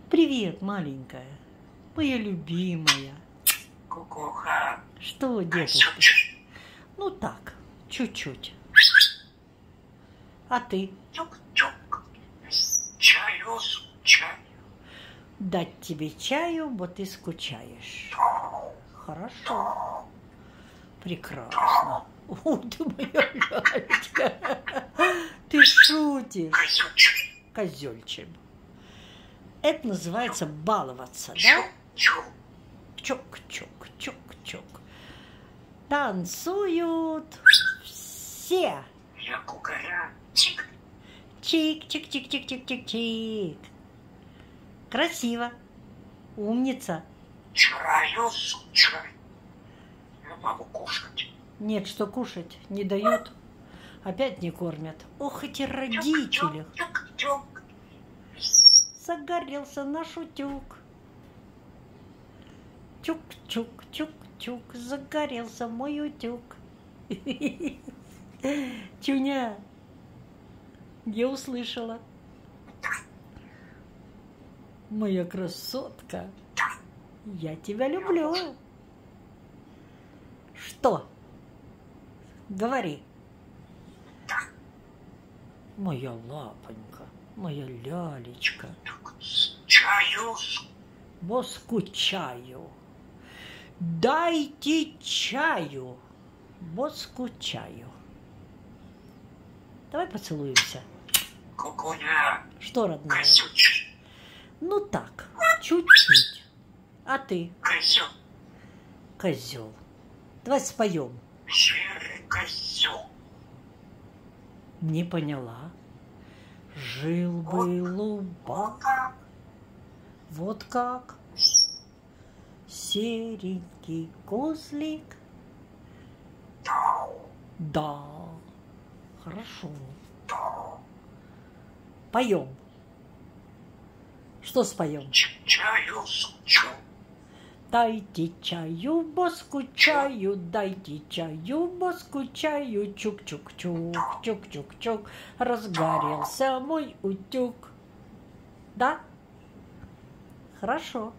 Привет, маленькая, моя любимая. Кукуха. Что, деточка? Ну так, чуть-чуть. А ты? Чук-чук. Чаю, чаю. Дать тебе чаю, бо ты скучаешь. Хорошо. Прекрасно. О, ты моя лялечка. Ты шутишь. Козючий. Козёльчик. Это называется баловаться, да? Чук-чук. Чук-чук, чук-чук. Танцуют все. Я кукаря. Чик. Чик-чик-чик-чик-чик-чик-чик. Красиво. Умница. Чаю, чай. Я могу кушать. Нет, что кушать не дают. Опять не кормят. Ох, эти родители. Чук-чук. Загорелся наш утюг. Чук-чук-чук-чук. Загорелся мой утюг. Чуня, я услышала. Моя красотка, я тебя люблю. Что? Говори. Моя лапонька, моя лялечка. Чаю. Бо скучаю. Дайте чаю, бо скучаю. Давай поцелуемся. Кукуня. Что, родная? Козючий. Ну так, чуть-чуть. А ты? Козел. Козел. Давай споем. Серый козел. Не поняла. Жил-был у баба. Вот как. Серенький козлик. Да. Хорошо. Поем. Что споем? Чаю, чу. Дайте чаю, бо скучаю, дайте чаю, бо скучаю. Чук-чук-чук, чук-чук-чук. Разгорелся мой утюг. Да? Хорошо.